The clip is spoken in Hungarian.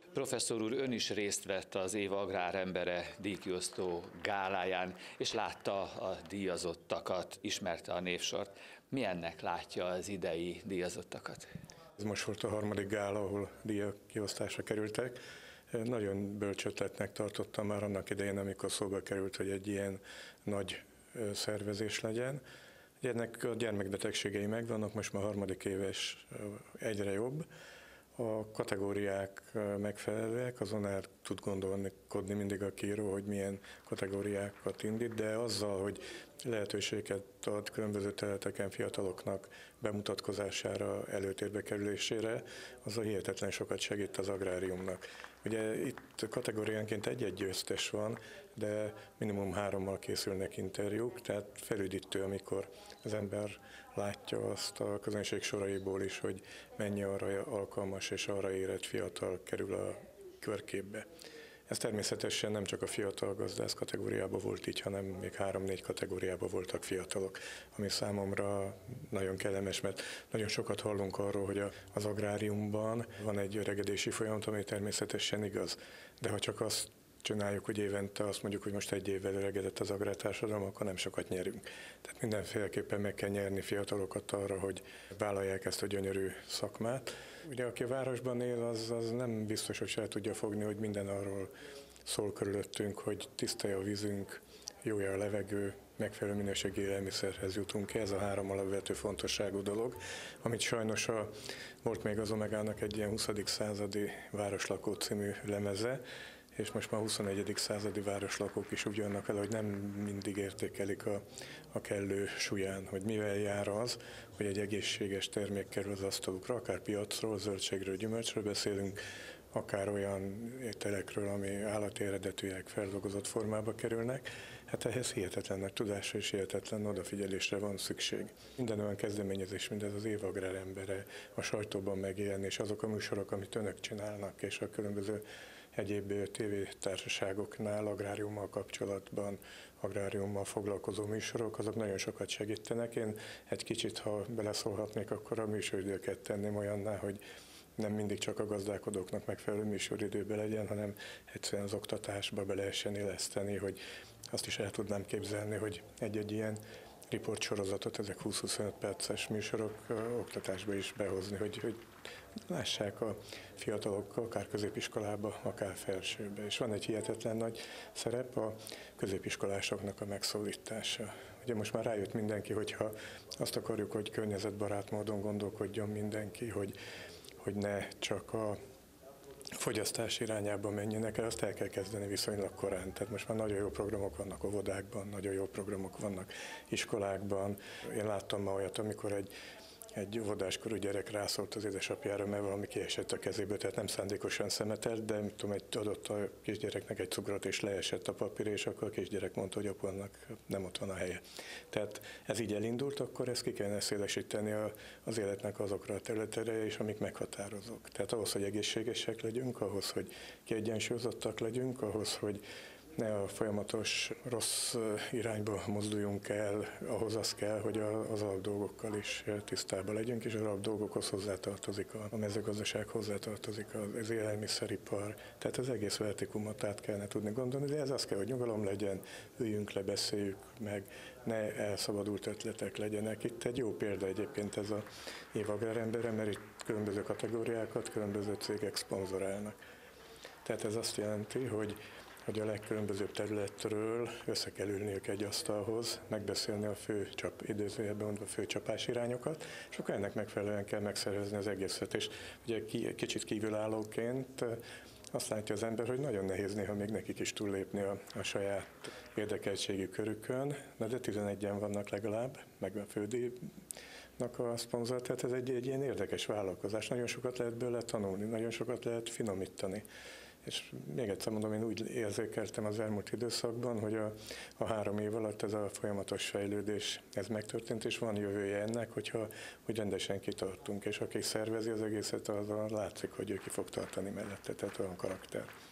Professzor úr, ön is részt vett az év agrárembere díjkiosztó gáláján, és látta a díjazottakat, ismerte a névsort. Milyennek látja az idei díjazottakat? Ez most volt a harmadik gála, ahol díjak kiosztásra kerültek. Nagyon bölcs ötletnek tartottam már annak idején, amikor szóba került, hogy egy ilyen nagy szervezés legyen. Ennek a gyermekbetegségei megvannak, most már harmadik éves, egyre jobb. A kategóriák megfelelőek, azon el tud gondolkodni mindig a kiíró, hogy milyen kategóriákat indít, de azzal, hogy lehetőséget ad különböző területeken fiataloknak bemutatkozására, előtérbe kerülésére, az a hihetetlen sokat segít az agráriumnak. Ugye itt kategóriánként egy-egy győztes van, de minimum 3-mal készülnek interjúk, tehát felüdítő, amikor az ember látja azt a közönség soraiból is, hogy mennyi arra alkalmas és arra érett fiatal kerül a körképbe. Ez természetesen nem csak a fiatal gazdász kategóriában volt így, hanem még 3-4 kategóriában voltak fiatalok, ami számomra nagyon kellemes, mert nagyon sokat hallunk arról, hogy az agráriumban van egy öregedési folyamat, ami természetesen igaz, de ha csak azt csináljuk, hogy évente azt mondjuk, hogy most egy évvel öregedett az agrártársadalom, akkor nem sokat nyerünk. Tehát mindenféleképpen meg kell nyerni fiatalokat arra, hogy vállalják ezt a gyönyörű szakmát. Ugye aki a városban él, az nem biztos, hogy se tudja fogni, hogy minden arról szól körülöttünk, hogy tiszta a vízünk, jó a levegő, megfelelő minőségi élelmiszerhez jutunk. Ez a 3 alapvető fontosságú dolog, amit sajnos volt még az Omegának egy ilyen 20. századi Városlakó című lemeze, és most már 21. századi városlakók is úgy vannak el, hogy nem mindig értékelik a kellő súlyán, hogy mivel jár az, hogy egy egészséges termék kerül az asztalukra, akár piacról, zöldségről, gyümölcsről beszélünk, akár olyan ételekről, ami állati eredetűek feldolgozott formába kerülnek, hát ehhez hihetetlen nagy tudásra és hihetetlen odafigyelésre van szükség. Minden olyan kezdeményezés, mint ez az év agrárembere, a sajtóban megjelenés, azok a műsorok, amit önök csinálnak, és a különböző egyéb tévétársaságoknál agráriummal kapcsolatban, agráriummal foglalkozó műsorok, azok nagyon sokat segítenek. Én egy kicsit, ha beleszólhatnék, akkor a műsoridőket tenném olyanná, hogy nem mindig csak a gazdálkodóknak megfelelő műsoridőben legyen, hanem egyszerűen az oktatásba be lehessen éleszteni, hogy azt is el tudnám képzelni, hogy egy-egy ilyen riportsorozatot, ezek 20-25 perces műsorok oktatásba is behozni, hogy lássák a fiatalok akár középiskolába, akár felsőbe. És van egy hihetetlen nagy szerep a középiskolásoknak a megszólítása. Ugye most már rájött mindenki, hogyha azt akarjuk, hogy környezetbarát módon gondolkodjon mindenki, hogy ne csak a fogyasztás irányába menjenek el, azt el kell kezdeni viszonylag korán. Tehát most már nagyon jó programok vannak óvodákban, nagyon jó programok vannak iskolákban. Én láttam ma olyat, amikor egy óvodáskorú gyerek rászólt az édesapjára, mert valami kiesett a kezéből, tehát nem szándékosan szemetelt, de mit tudom, adott a kisgyereknek egy cukrot, és leesett a papír, és akkor a kisgyerek mondta, hogy apunak nem ott van a helye. Tehát ez így elindult, akkor ezt ki kellene szélesíteni az életnek azokra a területeire, és amik meghatározók. Tehát ahhoz, hogy egészségesek legyünk, ahhoz, hogy kiegyensúlyozottak legyünk, ahhoz, hogy ne a folyamatos rossz irányba mozduljunk el, ahhoz az kell, hogy az alapdolgokkal is tisztában legyünk, és az alapdolgokhoz hozzátartozik a mezőgazdaság, hozzátartozik az élelmiszeripar, tehát az egész vertikumot át kellene tudni gondolni, de ez az kell, hogy nyugalom legyen, üljünk le, beszéljük meg, ne elszabadult ötletek legyenek. Itt egy jó példa egyébként ez a év agrárembere, mert itt különböző kategóriákat, különböző cégek szponzorálnak. Tehát ez azt jelenti, hogy a legkülönbözőbb területről össze kell ülniük egy asztalhoz, megbeszélni a idézőjelben mondva fő csapásirányokat, és akkor ennek megfelelően kell megszervezni az egészet. És ugye kicsit kívülállóként azt látja az ember, hogy nagyon nehéz néha még nekik is túllépni a saját érdekeltségi körükön, de 11-en vannak legalább, meg a fődíjnak a szponzor, tehát ez egy ilyen érdekes vállalkozás. Nagyon sokat lehet belőle tanulni, nagyon sokat lehet finomítani. És még egyszer mondom, én úgy érzékeltem az elmúlt időszakban, hogy a 3 év alatt ez a folyamatos fejlődés, ez megtörtént, és van jövője ennek, hogy rendesen kitartunk, és aki szervezi az egészet, az látszik, hogy ő ki fog tartani mellette, tehát olyan karakter.